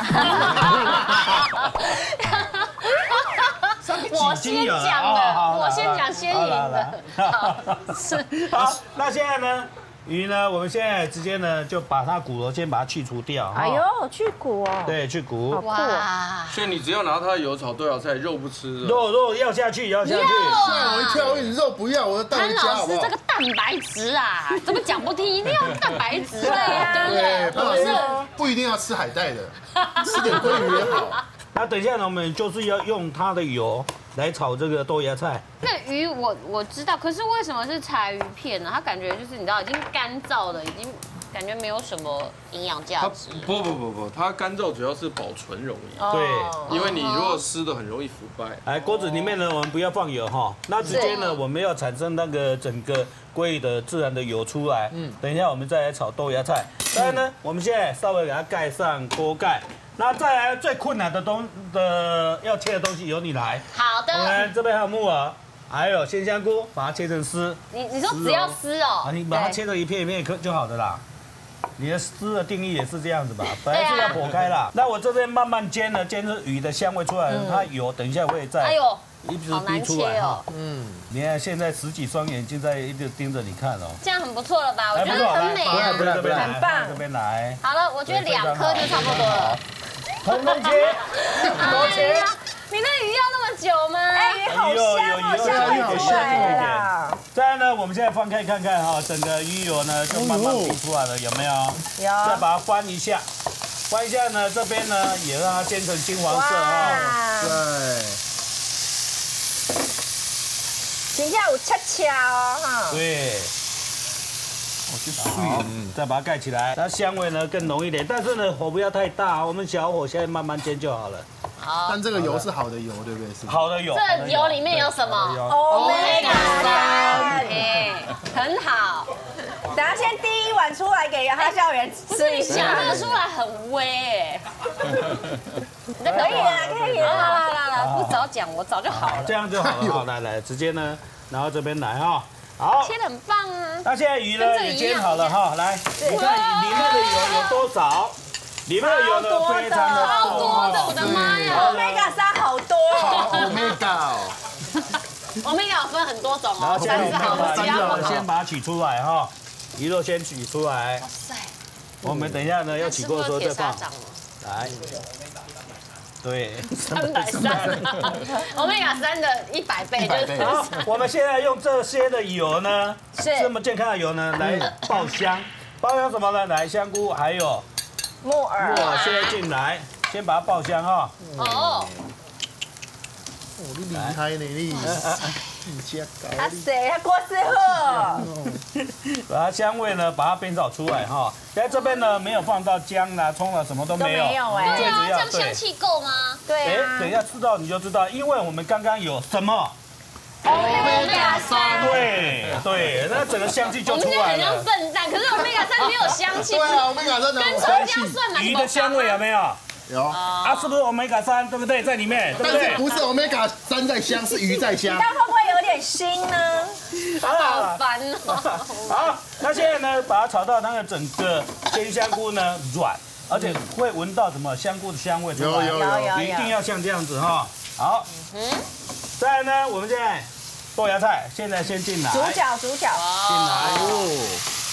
三。我先讲的，我先讲先赢的。 是好，那现在呢？鱼呢？我们现在直接呢就把它骨头先把它去除掉。 哎呦，去骨哦。 对，去骨。 哇！ 所以你只要拿它的油炒豆芽菜，肉不吃。 肉肉要下去，要下去。 吓我一跳，我以为肉不要，我要带回家好不好？ 潘老师，这个蛋白质啊，怎么讲不听？一定要蛋白质对呀，对不对， 对？ 潘老师不一定要吃海带的，吃点鲑鱼也好。 那等一下呢，我们就是要用它的油来炒这个豆芽菜。 那鱼我我知道，可是为什么是柴鱼片呢？它感觉就是你知道已经干燥了，已经感觉没有什么营养价它值。 不不不不，它干燥主要是保存容易。 对， 因为你如果湿的很容易腐败。 哎，锅子里面呢，我们不要放油哈，那直接呢，我们要产生那个整个鲑鱼的自然的油出来。嗯，等一下我们再来炒豆芽菜。当然呢，我们现在稍微给它盖上锅盖。那再来最困难的东的要切的东西由你来。 好的。 我们这边还有木耳，还有鲜香菇，把它切成丝。 你你说只要丝哦？ 啊，你把它切成一片一片可就好的啦。你的丝的定义也是这样子吧？本来是要剖开啦。那我这边慢慢煎呢，煎出鱼的香味出来，它油等一下会再。 哎呦。 一直滴出来哈，嗯，你看现在十几双眼睛在一直盯着你看哦， 这样很不错了吧？我觉得很美啊， 很棒，这边来。 好了，我觉得两颗就差不多了。 通通切，多切。 你那鱼要那么久吗？ 哎，鱼好香哦，香味出来了。 再来呢，我们现在翻开看看哈，整个鱼油呢就慢慢滴出来了，有没有？ 有。再把它翻一下，翻一下呢，这边呢也让它煎成金黄色哈。 对。 等一下有恰恰哦，哈。 对。 哦，就碎了。再把它盖起来，它香味呢更浓一点，但是呢火不要太大，我们小火现在慢慢煎就好了。 好。但这个油是好的油，对不对？是。 好的油。 这油里面有什么 ？Omega 三， 哎，很好。 等下先第一碗出来给哈校园吃一下。 这个出来很微哎。 可以啊，可以啊， 来来来，不早讲，我早就好了。 这样就好了，好，来来，直接呢，然后这边来哈，好， 切得很棒啊。 那现在鱼呢也煎好了哈，来，你看里面的油有多少？里面的油呢非常的好多的，我的妈呀 ！Omega 三好多 ，Omega。 Omega 有分很多种哦， 三十好多鱼肉先把它取出来哈，鱼肉先取出来。哇塞！我们等一下呢要起锅的时候再放。来。对， 三百三，Omega 三的一百倍就是。 好，我们现在用这些的油呢，这么健康的油呢，来爆香。爆香什么呢？来香菇还有木耳， 木耳先进来，先把它爆香哈。 哦。 哦，你厉害呢，你。 啊谁啊？郭师傅。 把它香味呢，把它煸炒出来哈。在这边呢，没有放到姜啦、葱啦，什么都没有。 没有哎。 对啊，这样香气够吗？ 对啊。 哎，等一下吃到你就知道，因为我们刚刚有什么 ？Omega 三。 对对，那整个香气就出来了。 我们现在很像笨蛋，可是 Omega 三没有香气。 对啊，Omega 三跟葱姜蒜嘛。 鱼的香味有没有？ 有啊，是不是 Omega 三对不对？在里面，对不对？ 不是 Omega 三在香，是鱼在香。 但会不会有点腥呢？ 好烦哦。 好，那现在呢，把它炒到那个整个鲜香菇呢软，而且会闻到什么香菇的香味出来。 有有有， 一定要像这样子哈。好，再来呢，我们现在豆芽菜现在先进来。 主角主角。 进来哦。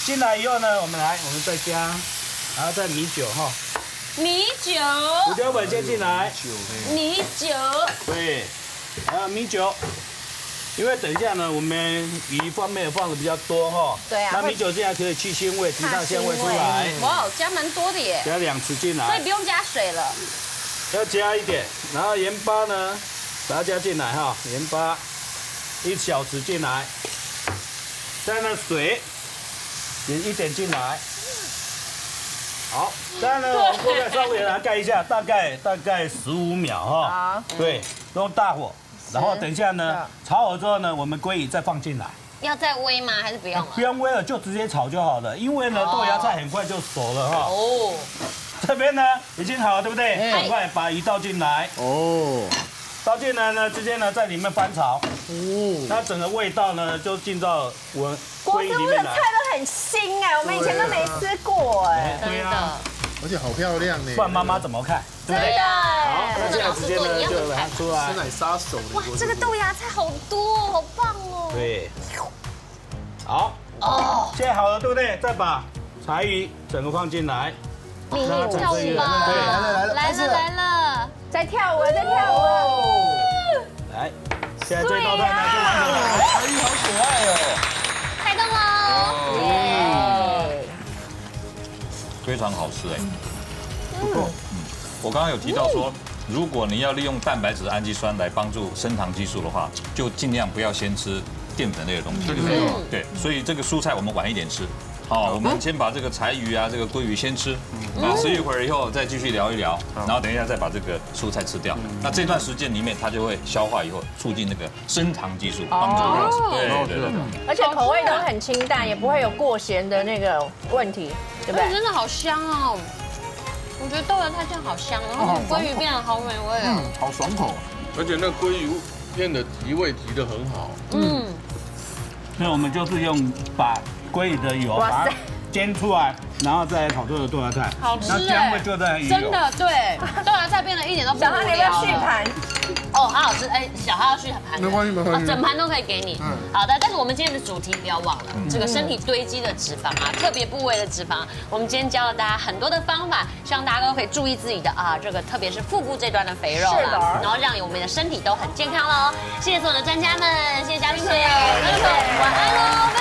进来以后呢，我们来，我们再加，然后再米酒哈。 米酒， 胡椒粉先进来。 米酒， 对，还有米酒。因为等一下呢，我们鱼方面放的比较多哈。 对啊。 那米酒进来可以去腥味，提上鲜味出来。 哇，加蛮多的耶。 加两匙进来。 所以不用加水了。 要加一点，然后盐巴呢，把它加进来哈，盐巴一小匙进来。再呢水也一点进来。好，再呢我们锅盖稍微给它盖一下，大概大概十五秒哈。好。对，用大火。然后等一下呢，炒好之后呢，我们鲑鱼再放进来。 要再煨吗？还是不用了？ 不用煨了，就直接炒就好了。因为呢，豆芽菜很快就熟了哈。哦。这边呢已经好了，对不对？赶快把鱼倒进来。哦。倒进来呢，直接呢在里面翻炒。哦。它整个味道呢就进到我鲑鱼里面来。 锅子的菜都很新哎，我们以前都没吃过哎。 对啊。 而且好漂亮呢。 不然妈妈怎么看？对不对？好，那现在直接呢就把它出来。 吃奶杀手。 哇，这个豆芽菜好多，好棒哦。 对。好。哦。现在好了，对不对？再把柴鱼整个放进来。 跳舞吧！ 对， 来了来了来了来了， 在跳舞，在跳舞。 来，现在这道菜呢就完成了。 柴鱼好可爱哦。 开动喽！耶！ 非常好吃哎。不错。嗯，我刚刚有提到说，如果你要利用蛋白质氨基酸来帮助升糖激素的话，就尽量不要先吃淀粉类的东西。对对对。所以这个蔬菜我们晚一点吃。好，我们先把这个柴鱼啊，这个鲑鱼先吃，啊，吃一会儿以后再继续聊一聊，然后等一下再把这个蔬菜吃掉。那这段时间里面，它就会消化以后，促进那个升糖激素，帮助它。对对对。 而且口味都很清淡，也不会有过咸的那个问题，对不对？ 真的好香哦！我觉得豆芽菜酱好香，然后鲑鱼变得好美味哦， 好爽口。 而且那鲑鱼片的提味提得很好。 嗯。 那我们就是用把鲑鱼的油把它煎出来，然后再炒这个豆芽菜， 好吃哎！ 那香味就在鱼油。 真的对，豆芽菜变得一点都不无聊。 小哈，你要不要续盘？ 哦，好好吃哎！小哈要续盘， 没关系没关系， 整盘都可以给你。嗯，好的。但是我们今天的主题不要忘了，这个身体堆积的脂肪啊，特别部位的脂肪，我们今天教了大家很多的方法，希望大家都可以注意自己的啊，这个特别是腹部这段的肥肉啦，然后让我们的身体都很健康喽。谢谢所有的专家们，谢谢嘉宾朋友，晚安喽。